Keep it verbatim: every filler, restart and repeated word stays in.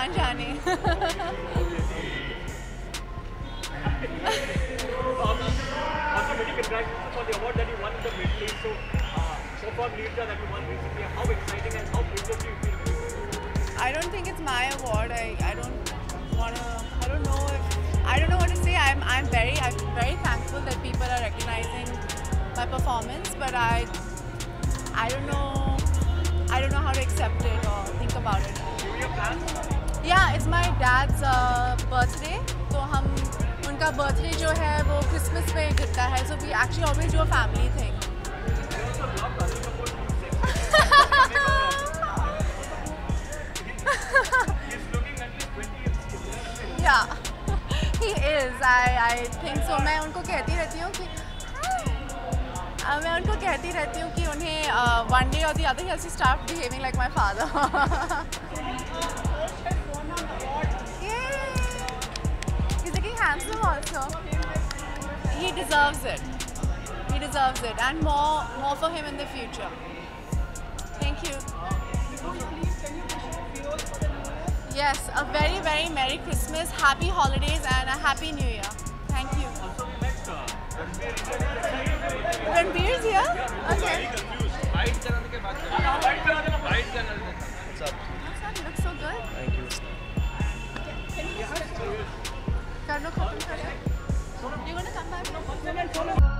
जान जाने. Also, many congratulations for the award that you won in the Middle East. So, uh, so far, Neerja that you won recently. How exciting and how privileged do you feel? I don't think it's my award. I, I don't wanna. I don't know if I don't know what to say. I'm I'm very I'm very thankful that people are recognizing my performance, but I I don't know I don't know how to accept it or think about it. Do you have plans? Yeah, it's my dad's uh, birthday. तो हम उनका birthday जो है वो Christmas पे गिरता है. So we actually always do a family thing. Yeah, he is. I I think so. मैं उनको कहती रहती हूँ कि uh, मैं उनको कहती रहती हूँ कि उन्हें uh, one day or the other he has to start behaving like my father. He's looking handsome also. He deserves it. He deserves it, and more more for him in the future. Thank you. Yes, a very, very Merry Christmas, Happy Holidays and a Happy New Year. Thank you. Also, we met uh, Ranveer is here? Okay. What's up? You look so good. Thank you. Karno khatam kare. You're going to come back?